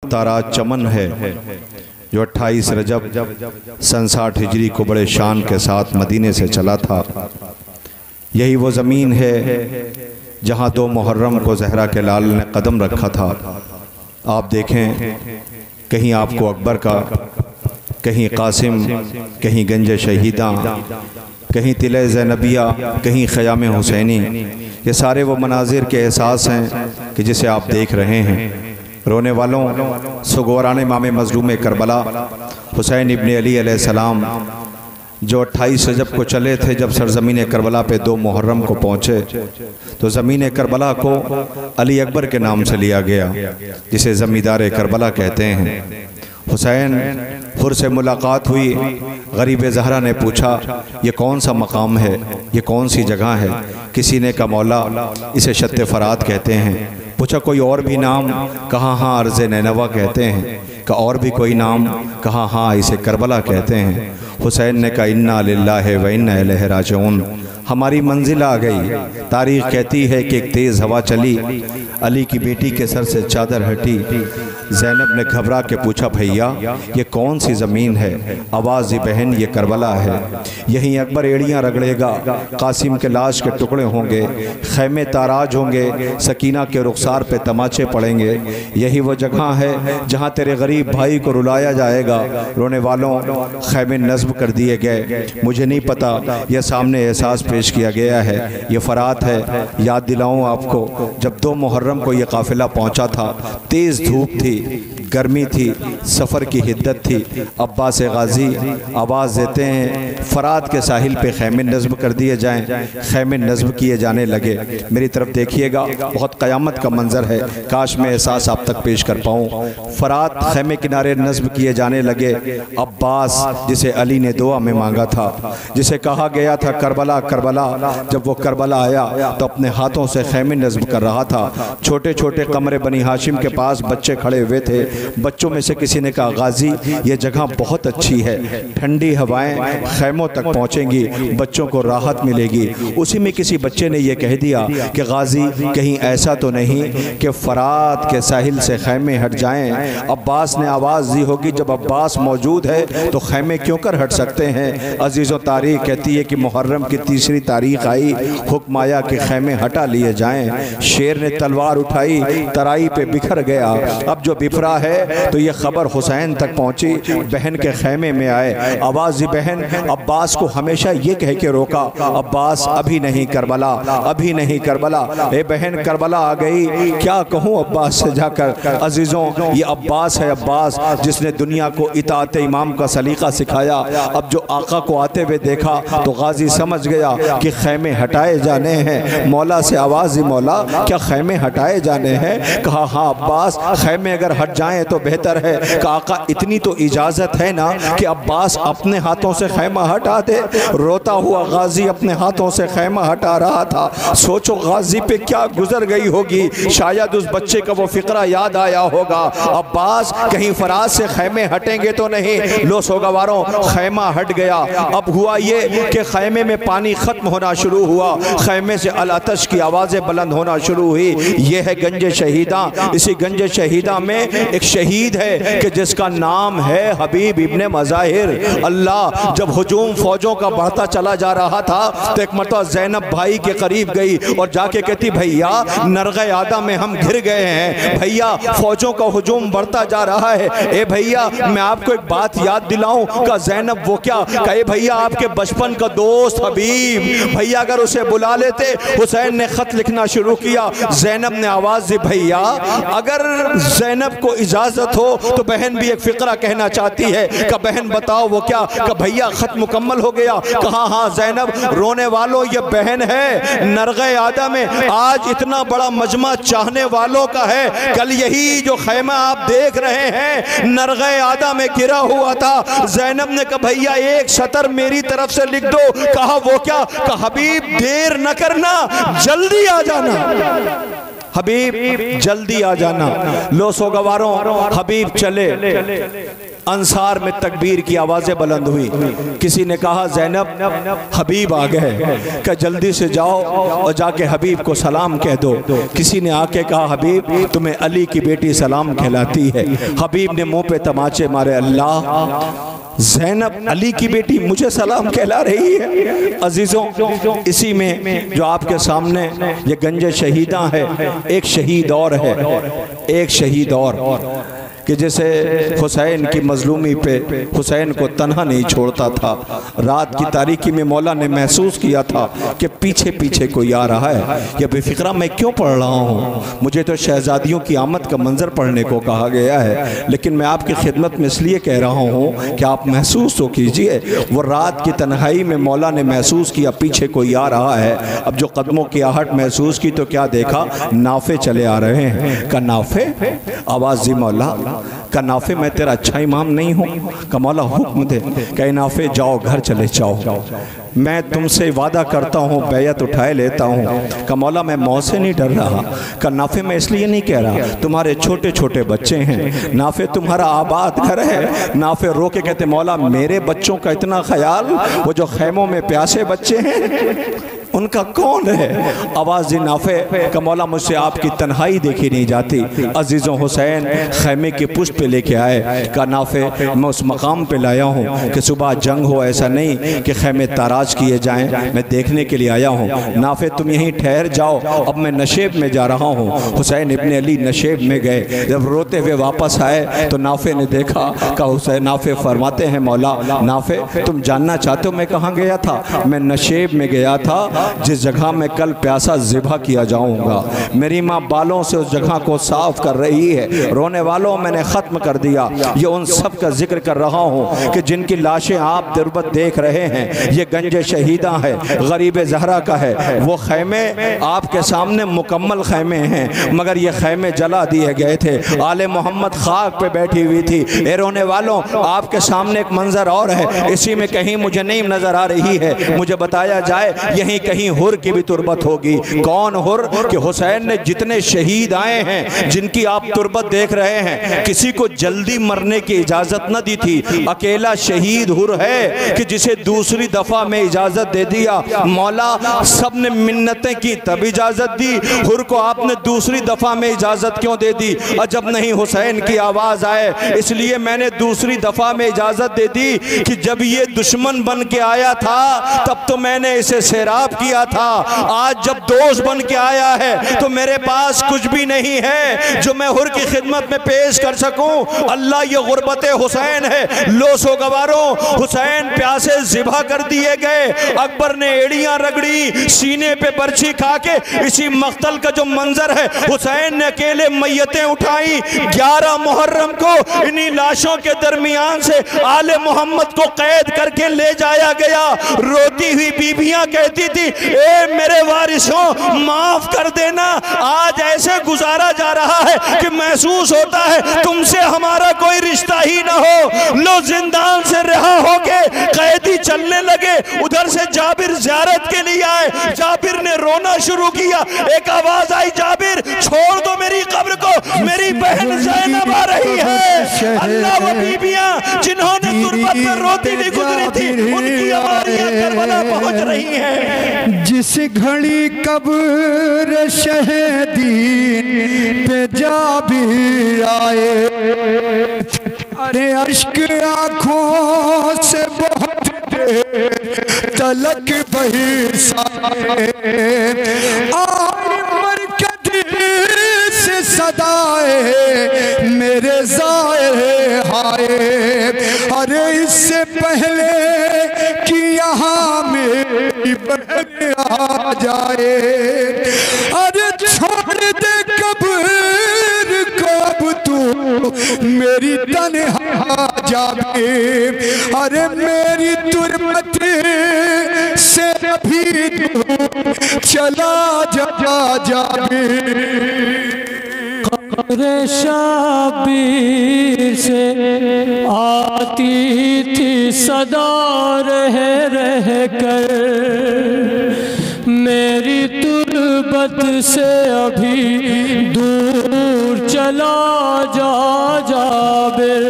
ताराज चमन है जो 28 रजब सन 60 हिजरी को बड़े शान के साथ मदीने से चला था। यही वो ज़मीन है जहाँ 2 मुहर्रम को ज़हरा के लाल ने कदम रखा था। आप देखें, कहीं आपको अकबर का, कहीं कासिम, कहीं गंज शहीदा, कहीं तिले ज़ैनबिया, कहीं ख़याम हुसैनी, ये सारे वो मनाजिर के एहसास हैं कि जिसे आप देख रहे हैं। रोने वालों, सुगोरान इमाम मज़लूम करबला हुसैन इब्न अली अलैहिस्सलाम जो 28 रजब को चले थे, जब सरज़मीन करबला पे 2 मुहर्रम को पहुँचे तो ज़मीन करबला को अली अकबर के नाम से लिया गया, जिसे ज़मींदार करबला कहते हैं। हुसैन हुर से मुलाकात हुई। गरीब ज़हरा ने पूछा, ये कौन सा मकाम है, ये कौन सी जगह है? किसी ने कहा मौला इसे शत्ते फ़रात कहते हैं। पूछा कोई और भी नाम? कहा हाँ अर्ज़ नैनवा कहते हैं। कहा और भी कोई नाम? कहा हाँ इसे करबला कहते हैं। हुसैन ने कहा इन्ना लिल्लाहि व इन्ना इलैहि राजिऊन, हमारी मंजिल आ गई। तारीख़ कहती है कि एक तेज़ हवा चली, अली की बेटी के सर से चादर हटी। ज़ैनब ने घबरा के पूछा भैया ये कौन सी ज़मीन है? आवाज़ बहन ये करबला है, यहीं अकबर एड़ियाँ रगड़ेगा, कासिम के लाश के टुकड़े होंगे, खैमे ताराज होंगे, सकीना के रुखसार पे तमाचे पड़ेंगे। यही वो जगह है जहाँ तेरे गरीब भाई को रुलाया जाएगा। रोने वालों, खैमे नस्ब कर दिए गए। मुझे नहीं पता, यह सामने एहसास पेश किया गया है, ये फ़रात है। याद दिलाऊँ आपको, जब 2 मुहर्रम को ये काफ़िला पहुँचा था, तेज़ धूप थी, गर्मी थी, सफ़र की हिद्दत थी। अब्बास गाजी आवाज़ देते हैं फ़रात के साहिल पे खैमे नस्ब कर दिए जाएं। खैमे नस्ब किए जाने लगे। मेरी तरफ देखिएगा, बहुत क़यामत का मंज़र है, काश मैं एहसास आप तक पेश कर पाऊँ। फ़रात खैमे किनारे नस्ब किए जाने लगे। अब्बास जिसे अली ने दुआ में मांगा था, जिसे कहा गया था करबला करबला, जब वो करबला आया तो अपने हाथों से खैमे नस्ब कर रहा था। छोटे छोटे कमरे बनी हाशिम के पास बच्चे खड़े हुए थे। बच्चों में से किसी ने कहा गाजी ये जगह बहुत अच्छी है, ठंडी हवाएं खैमों तक पहुंचेंगी, बच्चों को राहत मिलेगी। उसी में किसी बच्चे ने यह कह दिया कि गाजी कहीं ऐसा तो नहीं कि फ़रात के साहिल से खैमे हट जाएं। अब्बास ने आवाज़ दी होगी, जब अब्बास मौजूद है तो खैमे क्यों कर हट सकते हैं? अजीज़ों, तारीख़ कहती है कि मुहर्रम की 3री तारीख़ आई, हुक्म आया कि खैमे हटा लिए जाएं। शेर ने तलवार उठाई, तराई पे बिखर गया। अब जो बिफरा है तो ये खबर हुसैन तक पहुंची, बहन के खैमे में आए। आवाज़ बहन अब्बास को हमेशा ये कह के रोका, अब्बास अभी नहीं करबला, अभी नहीं करबला। ए बहन करबला आ गई, क्या कहूँ अब्बास से जाकर। अजीज़ों, ये अब्बास है, अब्बास जिसने दुनिया को इताअत इमाम का सलीका सिखाया। अब जो आका को आते हुए देखा तो गाजी समझ गया कि खैमे हटाए जाने हैं। मौला से आवाज़ दी, मौला क्या खैमे हटाए जाने हैं? कहा हाँ अब्बास, खैमे अगर हट जाएं तो बेहतर है। कहा आका इतनी तो इजाज़त है ना कि अब्बास अपने हाथों से खैमा हटा दे। रोता हुआ गाजी अपने हाथों से खैमा हटा रहा था। सोचो गाजी पे क्या गुजर गई होगी। शायद उस बच्चे का वो फिक्रा याद आया होगा, अब्बास कहीं फ़रात से खैमे हटेंगे तो नहीं। लो सोगवारों, खैमा हट गया। अब हुआ ये कि खैमे में पानी ख़त्म होना शुरू हुआ, खैमे से अल-अतश की आवाज़ें बुलंद होना शुरू हुई। ये है गंज शहीदा। इसी गंज शहीदा में एक शहीद है कि जिसका नाम है हबीब इब्ने मज़ाहिर। अल्लाह जब हुजूम फौजों का बढ़ता चला जा रहा था तो एक मरतबा ज़ैनब भाई के करीब गई और जाके कहती भैया नरग़े आदा में हम घिर गए हैं, भैया फौजों का हुजूम बढ़ता जा रहा है। ए भैया मैं आपको एक बात याद दिलाऊं। का ज़ैनब वो क्या? कहे भैया आपके बचपन का दोस्त हबीब, भैया अगर उसे बुला लेते। हुसैन ने खत लिखना शुरू किया। ज़ैनब ने आवाज़ दी भैया अगर ज़ैनब को इजाज़त हो तो बहन भी एक फ़िक्रा कहना चाहती है। का बहन बताओ वो क्या? का भैया खत मुकम्मल हो गया। कहा हाँ ज़ैनब, रोने वालों ये बहन है नरग़े आदा में, आज इतना बड़ा मजमा चाहने वालों का है। कल यही जो खैमा आप देख रहे हैं नरग़े आदा में गिरा हुआ था। ज़ैनब ने कहा भैया एक सतर मेरी तरफ से लिख दो। कहा वो क्या? कहा हबीब देर न करना, जल्दी आ जाना। हबीब जल्दी आ जाना। लो सोगवारों, हबीब चले। अंसार में तकबीर की आवाज़ें बुलंद हुई। किसी ने कहा ज़ैनब हबीब आ गए, क्या जल्दी से जाओ और जाके हबीब को सलाम कह दो। किसी ने आके कहा हबीब तुम्हें अली की बेटी सलाम कहलाती है। हबीब ने मुंह पे तमाचे मारे, अल्लाह ज़ैनब अली की बेटी मुझे सलाम कहला रही है। अजीज़ों, इसी में जो आपके सामने ये गंज शहीदा है, एक शहीद और है, एक शहीद और कि जैसे हुसैन की मजलूमी पे हुसैन को तन्हा नहीं छोड़ता था। रात की तारीकी में मौला ने महसूस किया था कि पीछे पीछे कोई आ रहा है। ये बेफिक्रा मैं क्यों पढ़ रहा हूँ, मुझे तो शहजादियों की आमद का मंजर पढ़ने को कहा गया है, लेकिन मैं आपकी खिदमत में इसलिए कह रहा हूँ कि आप महसूस तो कीजिए। वो रात की तन्हाई में मौला ने महसूस किया पीछे कोई आ रहा है। अब जो कदमों की आहट महसूस की तो क्या देखा, नाफे चले आ रहे हैं। का नाफे, आवाज़ जी मौला का नाफे मैं तेरा अच्छा इमाम नहीं हूँ। का मौला हुक्म दे, कहे नाफे जाओ घर चले जाओ, मैं तुमसे वादा करता हूँ बैयत उठाए लेता हूँ। का मौला मैं मौत से नहीं डर रहा। का नाफे मैं इसलिए नहीं कह रहा, तुम्हारे छोटे छोटे बच्चे हैं, नाफे तुम्हारा आबाद घर है। नाफे रो के कहते मौला मेरे बच्चों का इतना ख्याल, वो जो खैमों में प्यासे बच्चे हैं उनका कौन है। आवाज़ नाफे का मौला मुझसे आपकी तन्हाई देखी नहीं जाती। अजीज़ों हुसैन खैमे की पुष्ट पे लेके आए। का नाफे मैं उस मकाम पे लाया हूँ कि सुबह जंग हो, ऐसा नहीं कि खैमे ताराज किए जाएं, मैं देखने के लिए आया हूँ। नाफे तुम यहीं ठहर जाओ, अब मैं नशेब में जा रहा हूँ। हुसैन इब्ने अली नशेब में गए। जब रोते हुए वापस आए तो नाफे ने देखा। का हुसैन नाफे फरमाते हैं मौला नाफे तुम जानना चाहते हो मैं कहाँ गया था। मैं नशेब में गया था जिस जगह में कल प्यासा ज़िबा किया जाऊंगा। मेरी माँ बालों से उस जगह को साफ कर रही है। रोने वालों मैंने ख़त्म कर दिया। ये उन सब का जिक्र कर रहा हूँ कि जिनकी लाशें आप दुर्बत देख रहे हैं। ये गंज शहीदा है, गरीब ज़हरा का है। वो खैमे आपके सामने मुकम्मल खैमे हैं, मगर ये खैमे जला दिए गए थे। आले मोहम्मद खाक पे बैठी हुई थी। ए रोने वालों आपके सामने एक मंजर और है, इसी में कहीं मुझे नहीं नजर आ रही है। मुझे बताया जाए यहीं कहीं हुर की भी तुरबत होगी। कौन हुर? कि हुसैन ने जितने शहीद आए हैं जिनकी आप तुरबत देख रहे हैं, किसी को जल्दी मरने की इजाजत न दी थी। अकेला शहीद हुर है कि जिसे दूसरी दफा में इजाजत दे दिया। मौला सब ने मिन्नतें की तब इजाजत दी, हुर को आपने दूसरी दफा में इजाजत क्यों दे दी? अजब नहीं हुसैन की आवाज आए, इसलिए मैंने दूसरी दफा में इजाजत दे दी कि जब ये दुश्मन बन के आया था तब तो मैंने इसे सैराब किया था। आज जब दोस्त बन के आया है तो मेरे पास कुछ भी नहीं है जो मैं हुर की खिदमत में पेश कर सकूं। अल्लाह ये गुर्बत हुसैन है। लो सोगवारों, हुसैन प्यासे ज़िबा कर दिए गए। अकबर ने एड़ियां रगड़ी, सीने पे बर्छी खा के इसी मख्तल का जो मंजर है, हुसैन ने अकेले मैयतें उठाई। 11 मुहर्रम को इन्हीं लाशों के दरमियान से आले मोहम्मद को कैद करके ले जाया गया। रोती हुई बीबियां कहती थी ए मेरे वारिसों माफ कर देना, आज ऐसे गुजारा जा रहा है कि महसूस होता है तुमसे हमारा कोई रिश्ता ही ना हो। लो जिंदान से रहा होके कैदी चलने लगे। उधर से जाबिर ज़ियारत के लिए आए। जाबिर ने रोना शुरू किया। एक आवाज आई, जाबिर छोड़ दो मेरी कब्र को, मेरी बहन ज़ैनब आ रही है। अल्लाह वो बीबियां जिन्होंने तुरबत में रोती हुई गुजरी थी उनकी आवाज़ें करबला पहुंच रही हैं। जिस घड़ी कब्र शहीदीन पे जाबिर आए, अरे अश्क आँखों से बहुत तलक बरसाए। मरकज़ से सदाए मेरे ज़ाहिर हाय। अरे इससे पहले कि यहाँ मेरी बहन आ जाए, अरे छोड़ दे कब्र को अब तू मेरी तन्हा जाए। अरे मेरी तुरबत से अभी तू चला जाए। कब्र शाबीर से आती थी सदा रह रह कर, मेरी तुरबत तुर्बत से अभी दूर चला जा जाबिर,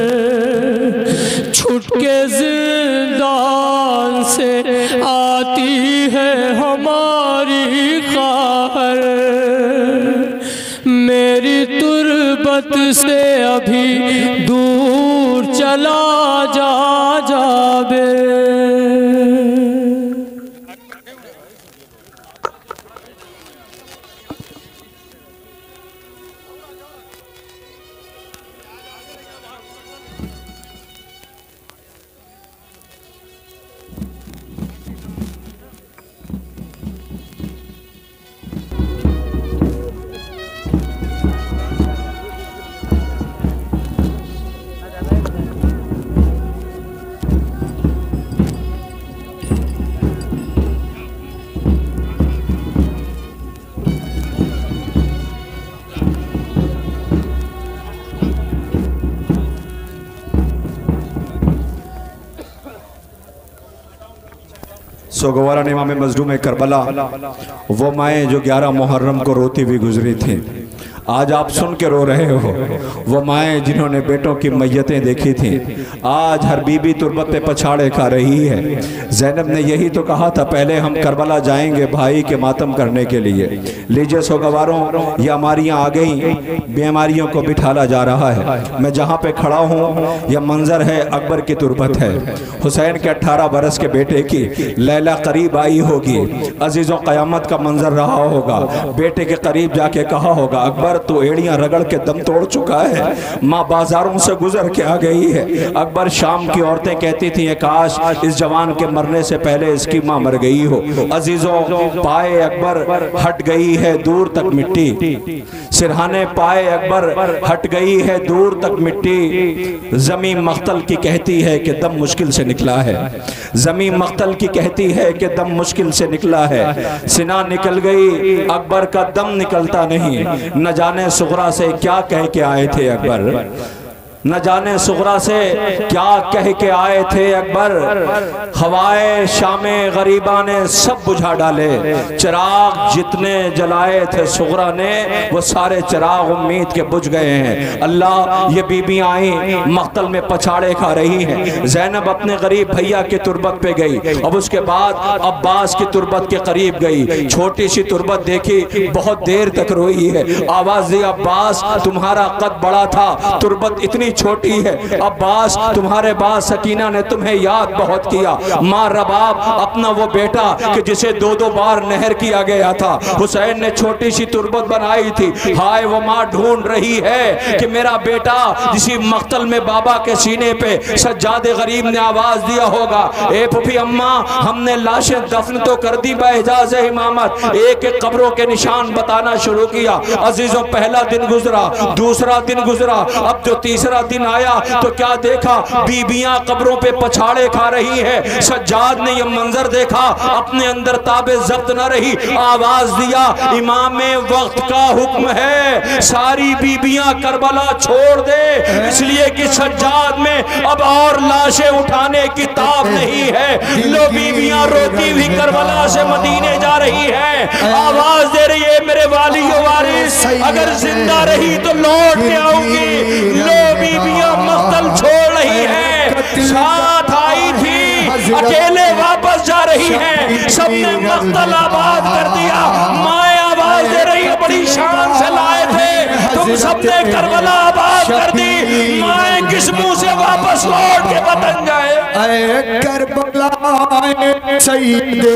छुट के जिंदान से आती है हमारी ख़ाहर, मेरी तुर्बत से अभी दूर चला जा जाबिर। सोगवारा ने इमाम मज़लूम करबला, वो माएँ जो 11 मुहर्रम को रोती हुई गुजरी थी, आज आप सुन के रो रहे हो। वो माएँ जिन्होंने बेटों की मैयतें देखी थीं, आज हर बीबी तुर्बत पे पछाड़े खा रही है। ज़ैनब ने यही तो कहा था, पहले हम करबला जाएंगे भाई के मातम करने के लिए। लीजिए सोगवारों, ये हमारियाँ आ गई, बीमारियों को बिठाला जा रहा है। मैं जहाँ पे खड़ा हूँ, यह मंजर है अकबर की तुर्बत है। हुसैन के 18 बरस के बेटे की लैला करीब आई होगी, अजीज़ों क़यामत का मंजर रहा होगा। बेटे के करीब जाके कहा होगा, अकबर तो एड़ियां रगड़ के दम तोड़ चुका है, माँ बाजारों से गुजर के आ गई है। अकबर शाम की औरतें कहती थी, काश इस जवान के मरने से पहले इसकी माँ मर गई हो। अजीजों, पाए अकबर हट गई है दूर तक मिट्टी, सिरहाने पाए अकबर हट गई है दूर तक मिट्टी। जमीन मख्तल की कहती है कि दम मुश्किल से निकला है, जमीन मख्तल की कहती है कि दम मुश्किल से निकला है। सिना निकल गई, अकबर का दम निकलता नहीं। न जाने सुगरा से क्या कह के आए थे अकबर, न जाने सुगरा से क्या कह के आए थे अकबर। हवाए शामे गरीबा ने सब बुझा डाले, चिराग जितने जलाए थे सुगरा ने, वो सारे चिराग उम्मीद के बुझ गए हैं। अल्लाह, ये बीबियां आई मख्तल में पछाड़े खा रही हैं। ज़ैनब अपने गरीब भैया की तुर्बत पे गई, अब उसके बाद अब्बास की तुर्बत के करीब गई। छोटी सी तुर्बत देखी, बहुत देर तक रोई है। आवाज दी, अब्बास तुम्हारा कद बड़ा था, तुर्बत इतनी छोटी है। अब्बास, तुम्हारे बाद सकीना ने तुम्हें याद बहुत किया। माँ रबाब, अपना वो बेटा कि जिसे 2-2 बार नहर किया गया था, हुसैन ने छोटी सी तुर्बत बनाई थी। हाय वो माँ ढूंढ रही है कि मेरा बेटा, जिसी मख्तल में बाबा के सीने पे सज्जादे गरीब ने आवाज दिया होगा, ए फूफी अम्मा, हमने लाशें दफन तो कर दी बएजाज़ इमामत। एक एक कब्रों के निशान बताना शुरू किया। अजीजों, पहला दिन गुजरा, दूसरा दिन गुजरा, अब जो तीसरा दिन आया तो क्या देखा, बीबियां कब्रों पे पछाड़े खा रही है। सज्जाद ने यह मंजर देखा, अपने अंदर ताबे जब्त न रही, आवाज दिया, इमाम वक्त का हुक्म है, सारी बीबियां करबला छोड़ दे, इसलिए कि सज्जाद में अब और लाशें उठाने की ताब नहीं है। लो बीबियां रोती हुई करबला से मदीने जा रही है, आवाज दे रही है, मेरे वाली वारिस, अगर जिंदा रही तो लौट के आऊंगी। लो बीबियां मख्तल छोड़ रही है, साथ आई थी अकेले वापस जा रही है, सबने मख्तल आबाद कर दिया। माए आवाज दे रही है, बड़ी शान से लाए थे, तुम सबने करबला आबाद कर दी। माए किस मुंह से वापस लौट के वतन जाए। ऐ करबला सईदे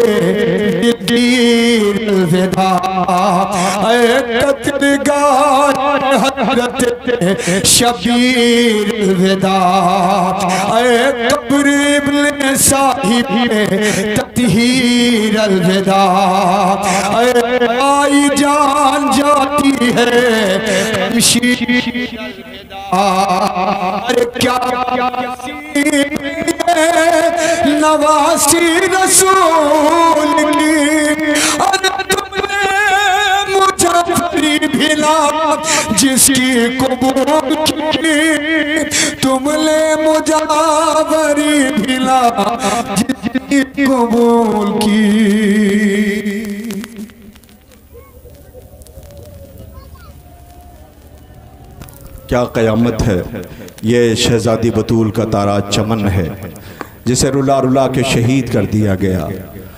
विदा, ऐ कत्लगार हज़रत शबीर विदा, ऐ कब्र इब्ने साहिब तत्हीर अलविदा, ऐ आई जान जाती है अरे क्या नवासी रसूल की, अरे तुमने मुजाफरी भिला जिसकी कबूल की, तुमने मुजाफरी भिला जिसकी कबूल की। क्या क़यामत है। ये शहज़ादी बतूल का तारा चमन है जिसे रुला रुला के शहीद कर दिया गया।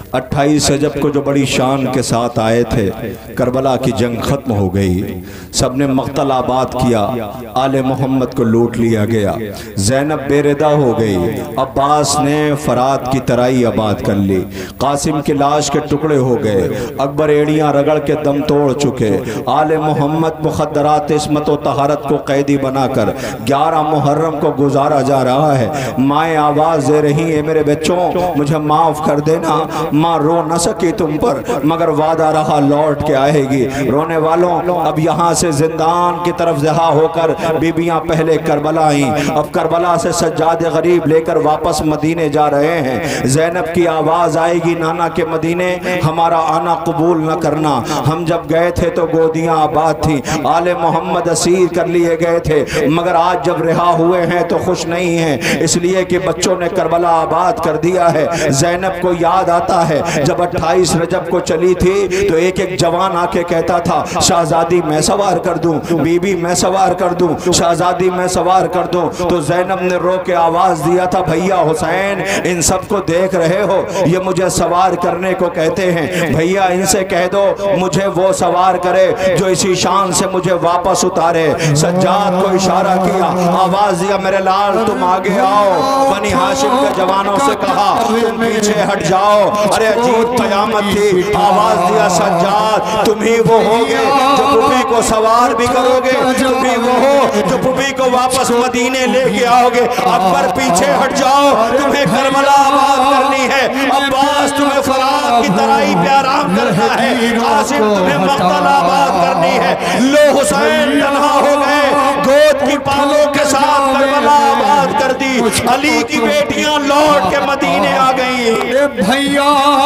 28 रजब को जो बड़ी शान के साथ आए थे, करबला की जंग ख़त्म हो गई, सब ने मक़तल आबाद किया, आले मोहम्मद को लूट लिया गया, ज़ैनब बेरिदा हो गई, अब्बास ने फ़रात की तराई आबाद कर ली, कासिम की लाश के टुकड़े हो गए, अकबर एड़ियाँ रगड़ के दम तोड़ चुके, आले मोहम्मद मुखद्दरात इस्मत व तहारत को कैदी बनाकर 11 मुहर्रम को गुजारा जा रहा है। माएँ आवाज़ दे रही है, मेरे बच्चों मुझे माफ़ कर देना, माँ रो न सकी तुम पर मगर वादा रहा लौट के आएगी। रोने वालों, अब यहाँ से जिंदान की तरफ जहा होकर बीबियाँ पहले करबला आई, अब करबला से सज्जाद गरीब लेकर वापस मदीने जा रहे हैं। ज़ैनब की आवाज़ आएगी, नाना के मदीने हमारा आना कबूल न करना, हम जब गए थे तो गोदियाँ आबाद थी, आले मोहम्मद असीर कर लिए गए थे, मगर आज जब रिहा हुए हैं तो खुश नहीं हैं, इसलिए कि बच्चों ने करबला आबाद कर दिया है। ज़ैनब को याद आता है जब 28 रजब को चली थी तो एक एक जवान आके कहता था, शहजादी मैं सवार कर दूं, बीबी मैं सवार कर दूं, शहजादी मैं सवार कर दूं। तो ज़ैनब ने रो के आवाज दिया था, भैया हुसैन इन सब को देख रहे हो, ये मुझे सवार करने को कहते हैं, भैया इनसे कह दो मुझे वो सवार करे जो इसी शान से मुझे वापस उतारे। सज्जाद को इशारा किया, आवाज दिया, मेरे लाल तुम आगे आओ। बनी हाशिम के जवानों से कहा तुम पीछे हट जाओ। अरे अजीब कयामत थी, आवाज दिया, सज्जाद तुम ही वो होगे जो पुपी को सवार भी करोगे, तुम ही वो हो जो पुपी को वापस मदीने लेके आओगे। अकबर पीछे हट जाओ, तुम्हें करबला आबाद करनी है, अब्बास तुम्हें फरात की तराई पे आराम करना है, कासिम तुम्हें मक़तल आबाद करनी है। लो हुसैन तन्हा हो गए, गोद की पालों के साथ करबला आबाद कर दी, अली की बेटियां लौट के मदीने आ गई। भैया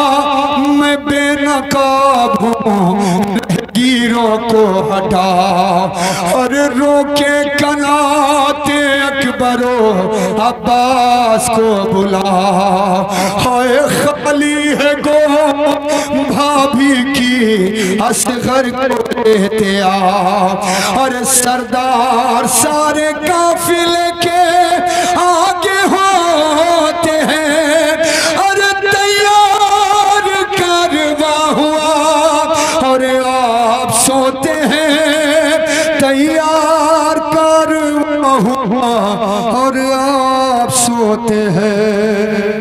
मैं बेनकाब हूँ, गिरों को हटा और रोके कनाते अकबरो अब्बास को बुला। हाय खाली है गो भाभी की असगर को लेते आ, और सरदार सारे काफिले के आगे होते हैं, और तैयार करवा हुआ और आप सोते हैं, तैयार करवा हुआ और आप सोते हैं।